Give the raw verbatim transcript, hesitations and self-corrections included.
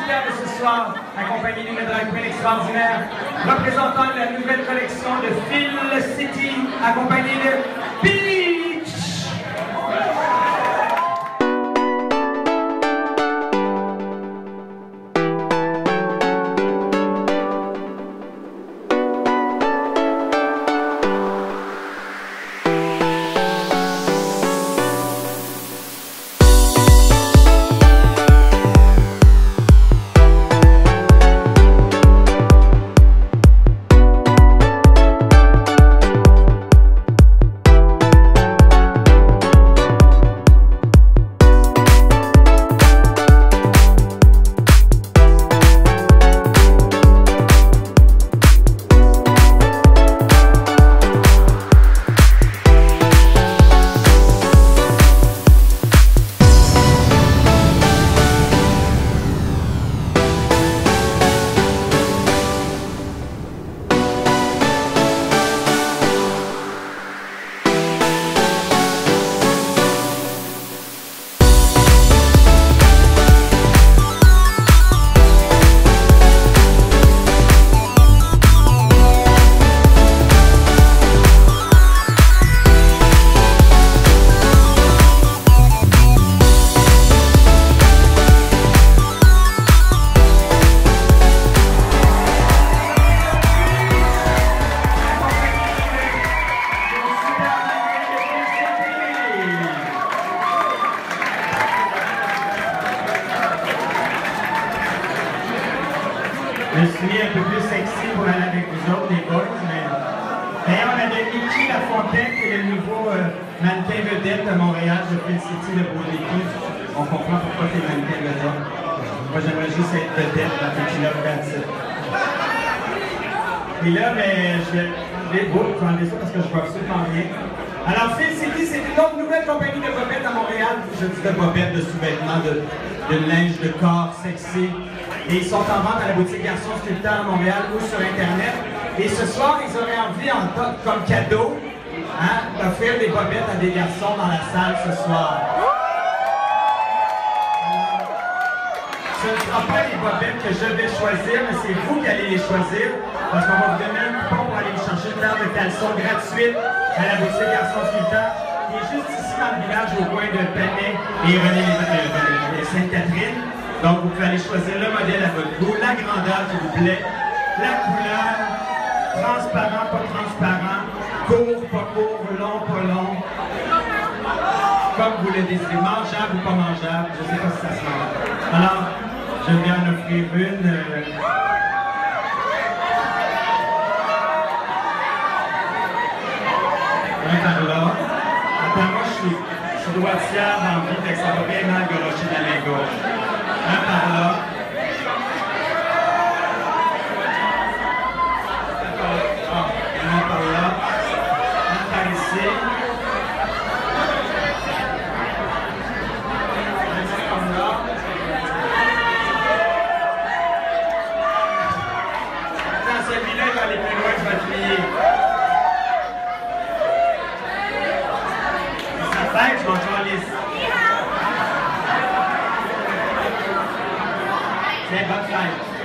superbe ce soir, accompagné d'une drag queen extraordinaire, représentant la nouvelle collection de Phil City, accompagné de Peach. Je suis un peu plus sexy pour aller avec vous autres, les boys, mais... D'ailleurs, on avait Mickey Lafontaine, qui est le nouveau euh, mannequin vedette à Montréal, de Phil City, de Beauté. On comprend pourquoi tu es mannequin vedette. Moi, j'aimerais juste être vedette dans le Killer Cats. Et là, ben, je vais enlever beau, je vais enlever ça parce que je vois absolument rien. Alors, Phil City, c'est une autre nouvelle compagnie de bobettes à Montréal. Je dis de bobettes, de sous-vêtements, de, de linge de corps sexy. Et ils sont en vente à la boutique Garçon Sculpteur à Montréal ou sur Internet. Et ce soir, ils auraient envie, en comme cadeau, hein, d'offrir des bobettes à des garçons dans la salle ce soir. Alors, ce ne sera pas les bobettes que je vais choisir, mais c'est vous qui allez les choisir. Parce qu'on va vous donner un coupon pour aller vous chercher une paire de caleçons gratuite à la boutique Garçon Sculpteur, qui est juste ici dans le village au coin de Panay et René les Sainte-Catherine. Donc, vous pouvez aller choisir le modèle à votre goût, la grandeur qui vous plaît, la couleur, transparent, pas transparent, court, pas court, long, pas long, comme vous le désirez, mangeable ou pas mangeable, je ne sais pas si ça se mange. Alors, je vais en offrir une. Euh... Un par là. Attends, moi, je suis, je suis droitière dans la vie, fait que ça va bien mal gaucher de la main gauche. Un par là. Ah, un par là. Un par ici. Un petit comme là. Attends, celui-là, il va aller plus loin, je vais te plier. Ça fait que je vais encore les... C'est bonne fête.